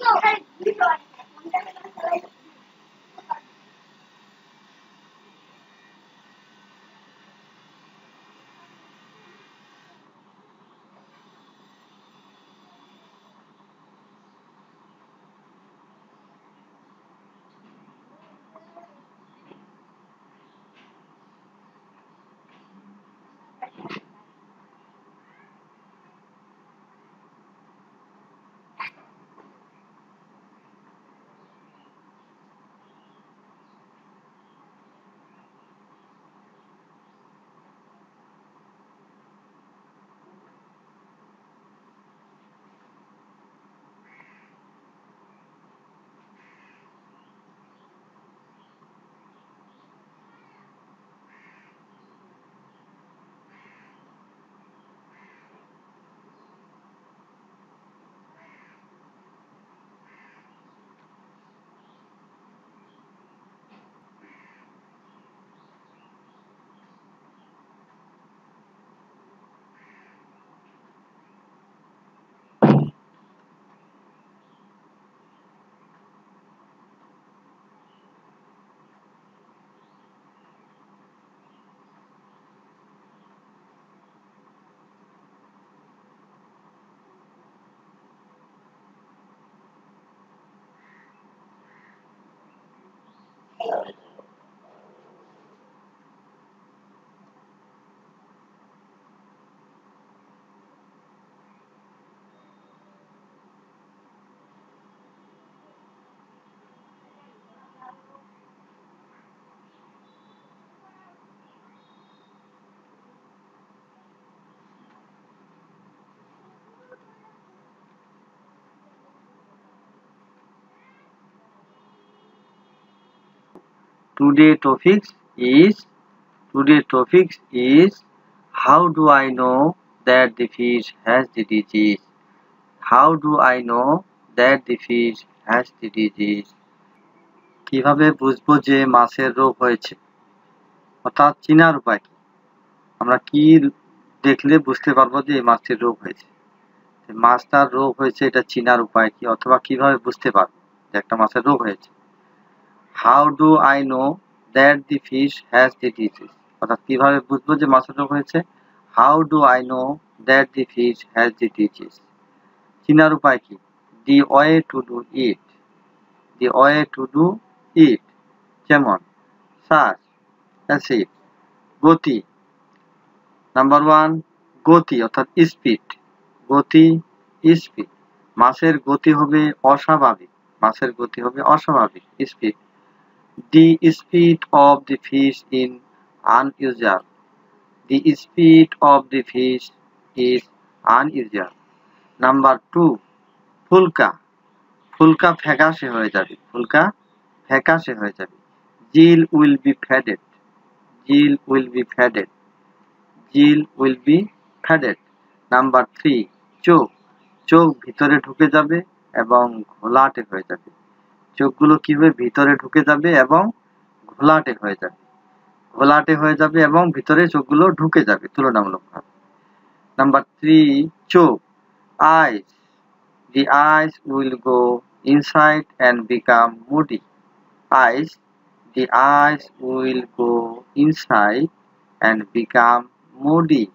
Today's topic is how do I know that the fish has the disease? How do I know that the fish has the disease? কিভাবে বুঝবো যে মাছের রোগ হয়েছে? অর্থাৎ চিনার উপায় কি? আমরা কি দেখলে বুঝতে পারবো যে এই মাছটির রোগ হয়েছে? মাছটার রোগ হয়েছে এটা চিনার উপায় কি? অথবা কিভাবে বুঝতে পারবো যে একটা মাছের রোগ হয়েছে? How do I know that the fish has the disease? অর্থাৎ কিভাবে বুঝবো যে মাছের রোগ হয়েছে? How do I know that the fish has the disease? চিনার উপায় কি? The way to do it. The way to do it. যেমন search, acid, গতি। নাম্বার 1 গতি অর্থাৎ স্পিড। গতি স্পিড। মাছের গতি হবে অস্বাভাবিক। মাছের গতি হবে অস্বাভাবিক speed. The speed of the fish is unusual. The speed of the fish is unusual. Number 2 ফুলকা। ফুলকা ফ্যাকাশে হয়ে যাবে। ফুলকা ফ্যাকাশে হয়ে যাবে। Gill will be faded. Gill will be faded. Gill will be faded. Number 3 চোখ। চোখ ভিতরে ঢুকে যাবে এবং ঘোলাটে হয়ে যাবে। চোখগুলো কিভাবে ভিতরে ঢুকে যাবে এবং ঘোলাটে হয়ে যাবে। ঘোলাটে হয়ে যাবে এবং ভিতরে চোখগুলো ঢুকে যাবে তুলনামূলকভাবে। নাম্বার 3 চোখ eyes. The eyes will go inside and become moody. Eyes. The eyes will go inside and become moody.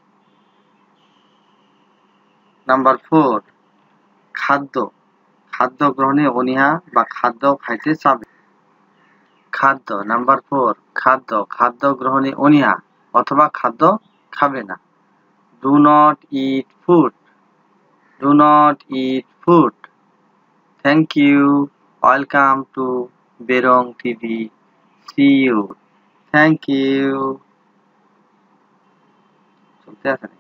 Number 4 খাদ্য। খাদ্য গ্রহণে অনীহা বা খাদ্য খাইতে চাবে। খাদ্য নাম্বার 4 খাদ্য। খাদ্য গ্রহণে অনীহা অথবা খাদ্য খাবে না। Do not eat food. Do not eat food. Thank you. Welcome to Berong TV. See you. Thank you.